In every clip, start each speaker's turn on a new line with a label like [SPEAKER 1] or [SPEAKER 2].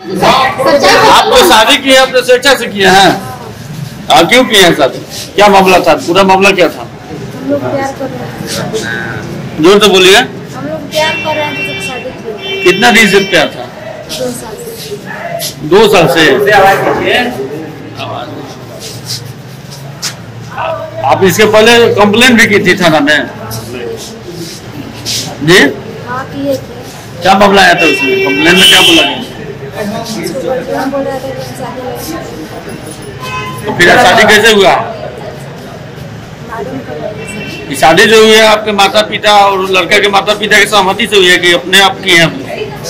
[SPEAKER 1] आप तो शादी की है, अपने स्वेच्छा से किए हैं? क्यों किए हैं शादी? क्या मामला था? पूरा मामला क्या था?
[SPEAKER 2] हम लोग प्यार कर रहे हैं।
[SPEAKER 1] जोर से बोलिए।
[SPEAKER 2] हम लोग प्यार कर रहे हैं तो शादी की।
[SPEAKER 1] कितना दिन से प्यार था?
[SPEAKER 2] 2 साल से।
[SPEAKER 1] 2 साल से। आप इसके पहले कंप्लेन भी की थी थाना में? जी
[SPEAKER 2] हाँ किए थे।
[SPEAKER 1] क्या मामला आया था उसमें? कंप्लेन में क्या बोला गया?
[SPEAKER 2] बोल रहा था कि शादी
[SPEAKER 1] तो फिर शादी कैसे हुआ?
[SPEAKER 2] मालूम कर रहे हैं।
[SPEAKER 1] ये शादी जो हुई है आपके माता पिता और लड़का के माता पिता की सहमति से हुई है कि अपने आप की है?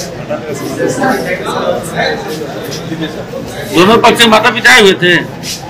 [SPEAKER 1] दोनों पक्ष से माता पिता हुए थे?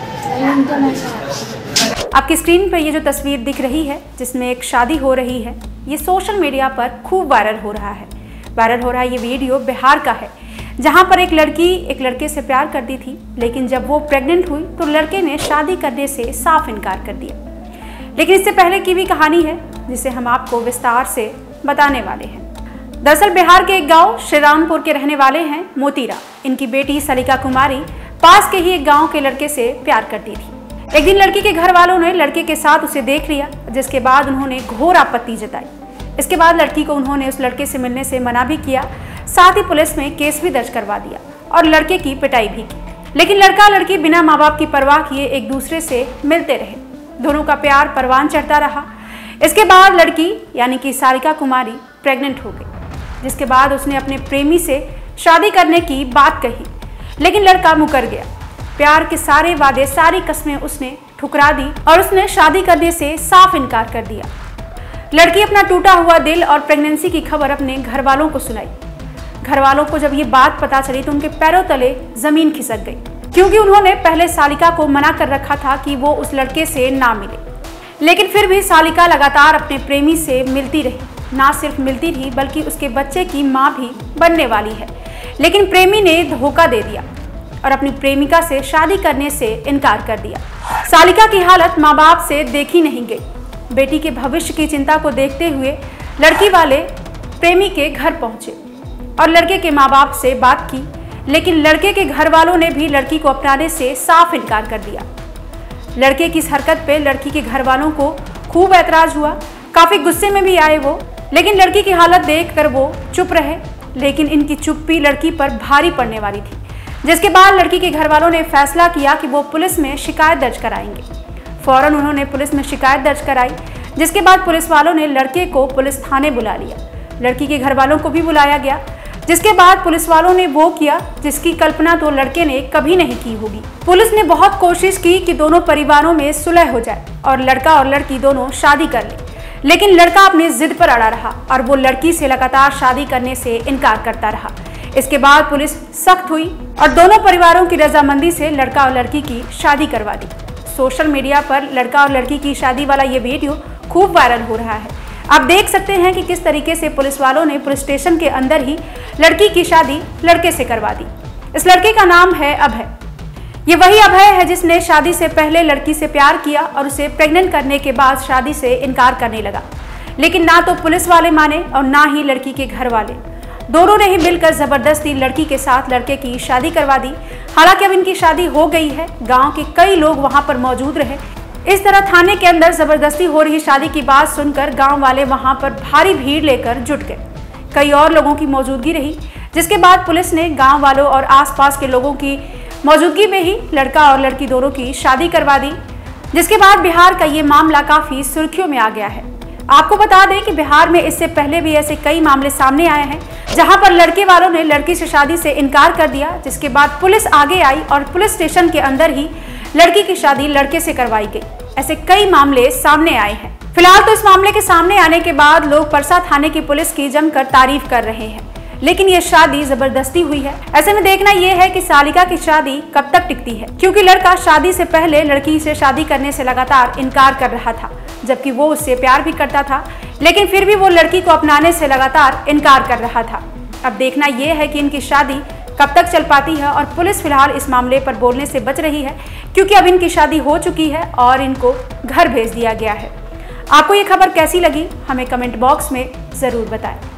[SPEAKER 3] आपकी स्क्रीन पर ये जो तस्वीर दिख रही है जिसमें एक शादी हो रही है, ये सोशल मीडिया पर खूब वायरल हो रहा है। वायरल हो रहा है ये वीडियो बिहार का है, जहां पर एक लड़की एक लड़के से प्यार करती थी, लेकिन जब वो प्रेग्नेंट हुई तो लड़के ने शादी करने से साफ इनकार कर दिया। लेकिन इससे पहले की भी कहानी है जिसे हम आपको विस्तार से बताने वाले हैं। दरअसल बिहार के एक गांव श्रीरामपुर के रहने वाले हैं मोतीरा। इनकी बेटी सलिका कुमारी पास के ही एक गांव के लड़के से प्यार करती थी। एक दिन लड़की के घर वालों ने लड़के के साथ उसे देख लिया, जिसके बाद उन्होंने घोर आपत्ति जताई। इसके बाद लड़की को उन्होंने उस लड़के से मिलने से मना भी किया, साथ ही पुलिस में केस भी दर्ज करवा दिया और लड़के की पिटाई भी की। लेकिन लड़का लड़की बिना माँ बाप की परवाह किए एक दूसरे से मिलते रहे। दोनों का प्यार परवान चढ़ता रहा। इसके बाद लड़की यानी कि सलिका कुमारी प्रेग्नेंट हो गई, जिसके बाद उसने अपने प्रेमी से शादी करने की बात कही, लेकिन लड़का मुकर गया। प्यार के सारे वादे सारी कस्में उसने ठुकरा दी और उसने शादी करने से साफ इनकार कर दिया। लड़की अपना टूटा हुआ दिल और प्रेगनेंसी की खबर अपने घर वालों को सुनाई। घर वालों को जब ये बात पता चली तो उनके पैरों तले जमीन खिसक गई, क्योंकि उन्होंने पहले सलिका को मना कर रखा था कि वो उस लड़के से ना मिले। लेकिन फिर भी सलिका लगातार अपने प्रेमी से मिलती रही। ना सिर्फ मिलती रही बल्कि उसके बच्चे की माँ भी बनने वाली है। लेकिन प्रेमी ने धोखा दे दिया और अपनी प्रेमिका से शादी करने से इनकार कर दिया। सलिका की हालत माँ बाप से देखी नहीं गई। बेटी के भविष्य की चिंता को देखते हुए लड़की वाले प्रेमी के घर पहुंचे और लड़के के माँ बाप से बात की, लेकिन लड़के के घर वालों ने भी लड़की को अपनाने से साफ इनकार कर दिया। लड़के की इस हरकत पे लड़की के घर वालों को खूब ऐतराज हुआ, काफी गुस्से में भी आए वो। लेकिन लड़की की हालत देखकर वो चुप रहे, लेकिन इनकी चुप्पी लड़की पर भारी पड़ने वाली थी, जिसके बाद लड़की के घर वालों ने फैसला किया कि वो पुलिस में शिकायत दर्ज कराएंगे। फौरन उन्होंने पुलिस में शिकायत दर्ज कराई, जिसके बाद पुलिस वालों ने लड़के को पुलिस थाने बुला लिया। लड़की के घर वालों को भी बुलाया गया, जिसके बाद पुलिस वालों ने वो किया जिसकी कल्पना तो लड़के ने कभी नहीं की होगी। पुलिस ने बहुत कोशिश की कि दोनों परिवारों में सुलह हो जाए और लड़का और लड़की दोनों शादी कर ले, लेकिन लड़का अपनी जिद पर अड़ा रहा और वो लड़की से लगातार शादी करने से इनकार करता रहा। इसके बाद पुलिस सख्त हुई और दोनों परिवारों की रजामंदी से लड़का और लड़की की शादी करवा दी। सोशल मीडिया पर लड़का और लड़की की शादी वाला ये वीडियो खूब वायरल हो रहा है। आप देख सकते हैं कि किस तरीके से पुलिस वालों ने पुलिस स्टेशन के अंदर ही लड़की की शादी लड़के से करवा दी। इस लड़के का नाम है अभय। ये वही अभय है जिसने शादी से पहले लड़की से प्यार किया और उसे प्रेग्नेंट करने के बाद शादी से इनकार करने लगा। लेकिन ना तो पुलिस वाले माने और ना ही लड़की के घर वाले। दोनों ने ही मिलकर जबरदस्ती लड़की के साथ लड़के की शादी करवा दी। हालांकि अब इनकी शादी हो गई है। गांव के कई लोग वहां पर मौजूद रहे। इस तरह थाने के अंदर जबरदस्ती हो रही शादी की बात सुनकर गांव वाले वहां पर भारी भीड़ लेकर जुट गए। कई और लोगों की मौजूदगी रही, जिसके बाद पुलिस ने गांव वालों और आसपास के लोगों की मौजूदगी में ही लड़का और लड़की दोनों की शादी करवा दी। जिसके बाद बिहार का ये मामला काफी सुर्खियों में आ गया है। आपको बता दें कि बिहार में इससे पहले भी ऐसे कई मामले सामने आए हैं, जहां पर लड़के वालों ने लड़की से शादी से इनकार कर दिया, जिसके बाद पुलिस आगे आई और पुलिस स्टेशन के अंदर ही लड़की की शादी लड़के से करवाई गई। ऐसे कई मामले सामने आए हैं। फिलहाल तो इस मामले के सामने आने के बाद लोग परसा थाने की पुलिस की जमकर तारीफ कर रहे हैं, लेकिन ये शादी जबरदस्ती हुई है। ऐसे में देखना यह है कि सलिका की शादी कब तक टिकती है, क्योंकि लड़का शादी से पहले लड़की से शादी करने से लगातार इनकार कर रहा था, जबकि वो उससे प्यार भी करता था, लेकिन फिर भी वो लड़की को अपनाने से लगातार इनकार कर रहा था। अब देखना यह है कि इनकी शादी कब तक चल पाती है और पुलिस फिलहाल इस मामले पर बोलने से बच रही है, क्योंकि अब इनकी शादी हो चुकी है और इनको घर भेज दिया गया है। आपको ये खबर कैसी लगी हमें कमेंट बॉक्स में जरूर बताएं।